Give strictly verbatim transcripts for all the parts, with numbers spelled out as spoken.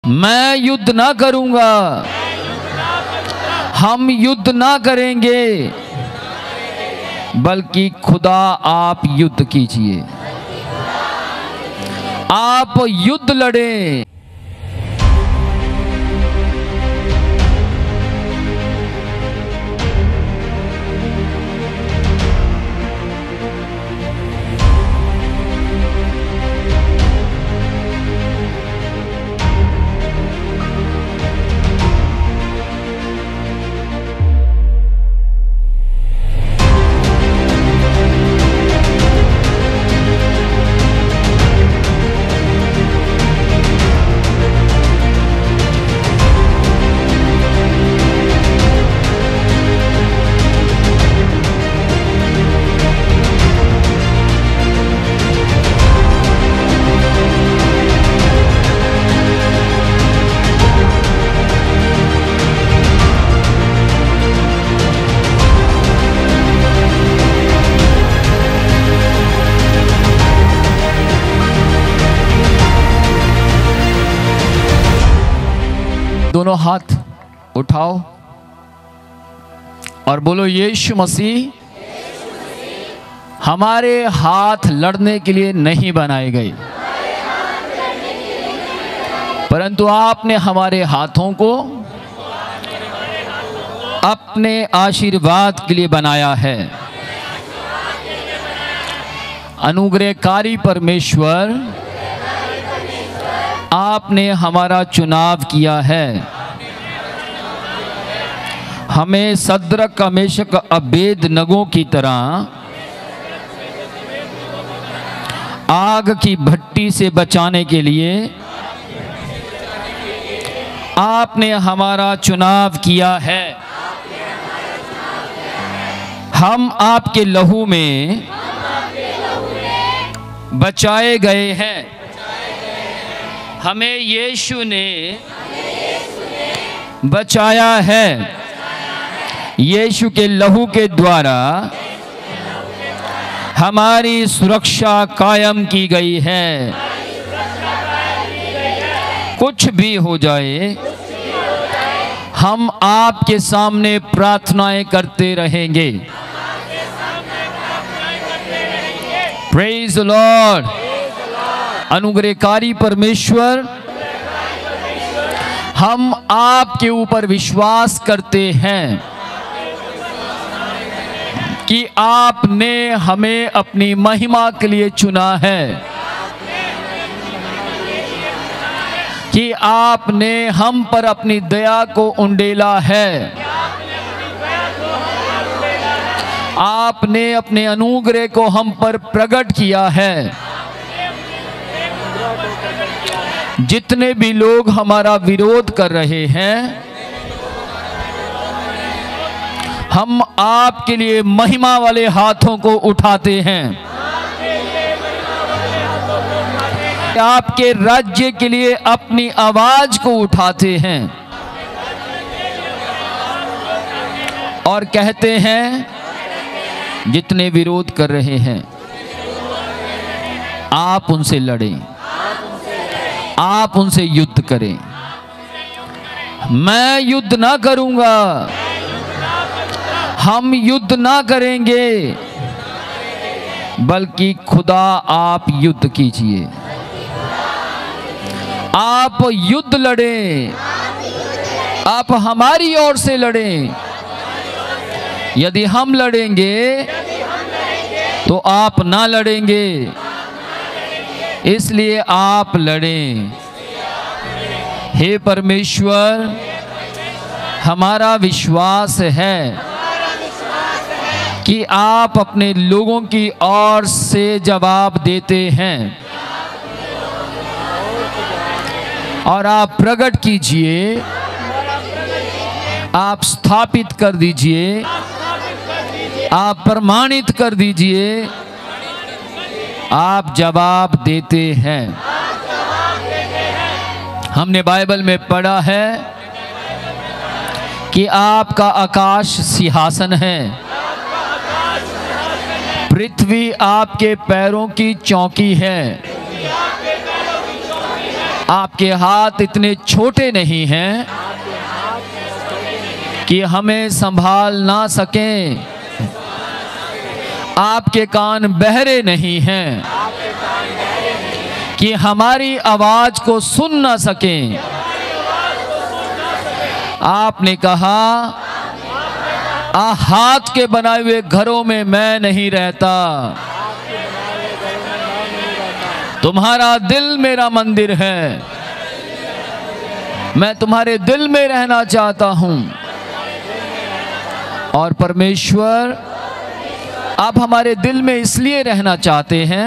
मैं युद्ध ना करूंगा, हम युद्ध ना करेंगे, बल्कि खुदा आप युद्ध कीजिए, आप युद्ध लड़ें। दोनों हाथ उठाओ और बोलो, यीशु मसीह हमारे हाथ लड़ने के लिए नहीं बनाए गए, परंतु आपने हमारे हाथों को अपने आशीर्वाद के लिए बनाया है। अनुग्रहकारी परमेश्वर, आपने हमारा चुनाव किया है। हमें सद्रक मेशक अबेदनगो की तरह आग की भट्टी से बचाने के लिए आपने हमारा चुनाव किया है। हम आपके लहू में बचाए गए हैं। हमें यीशु ने बचाया है। यीशु के लहू के द्वारा हमारी सुरक्षा कायम की गई है। कुछ भी हो जाए, हम आपके सामने प्रार्थनाएं करते रहेंगे। Praise the Lord. अनुग्रहकारी परमेश्वर, हम आपके ऊपर विश्वास करते हैं कि आपने हमें अपनी महिमा के लिए चुना है, कि आपने हम पर अपनी दया को उंडेला है, आपने अपने अनुग्रह को हम पर प्रकट किया है। जितने भी लोग हमारा विरोध कर रहे हैं, हम आपके लिए महिमा वाले हाथों को उठाते हैं। आपके राज्य के लिए अपनी आवाज को उठाते हैं और कहते हैं, जितने विरोध कर रहे हैं आप उनसे लड़ें, आप उनसे युद्ध करें। मैं युद्ध ना करूंगा, हम युद्ध ना करेंगे, बल्कि खुदा आप युद्ध कीजिए, आप युद्ध लड़ें, आप हमारी ओर से लड़ें। यदि हम लड़ेंगे तो आप ना लड़ेंगे, इसलिए आप लड़ें। हे परमेश्वर, हमारा विश्वास है कि आप अपने लोगों की ओर से जवाब देते हैं और आप प्रकट कीजिए, आप स्थापित कर दीजिए, आप प्रमाणित कर दीजिए, आप जवाब देते हैं। हमने बाइबल में पढ़ा है कि आपका आकाश सिंहासन है, पृथ्वी आपके पैरों की चौकी है। आपके हाथ इतने छोटे नहीं हैं कि हमें संभाल ना सकें। आपके कान बहरे नहीं हैं कि हमारी आवाज को सुन ना सकें। आपने कहा, आ हाथ के बनाए हुए घरों में मैं नहीं रहता, तुम्हारा दिल मेरा मंदिर है, मैं तुम्हारे दिल में रहना चाहता हूं। और परमेश्वर आप हमारे दिल में इसलिए रहना चाहते हैं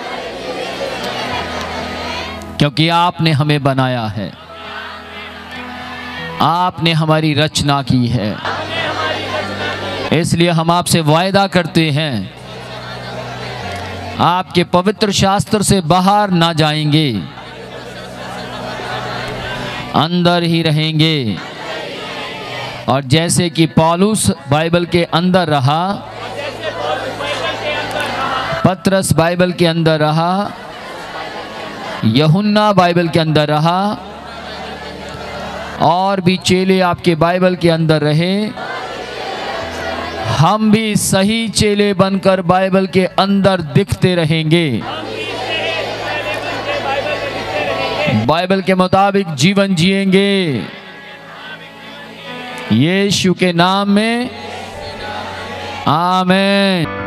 क्योंकि आपने हमें बनाया है, आपने हमारी रचना की है। इसलिए हम आपसे वायदा करते हैं, आपके पवित्र शास्त्र से बाहर ना जाएंगे, अंदर ही रहेंगे। और जैसे कि पौलुस बाइबल के अंदर रहा, पतरस बाइबल के अंदर रहा, यूहन्ना बाइबल के अंदर रहा, और भी चेले आपके बाइबल के अंदर रहे, हम भी सही चेले बनकर बाइबल के अंदर दिखते रहेंगे, बाइबल के मुताबिक जीवन जिएंगे। यीशु के नाम में आमीन।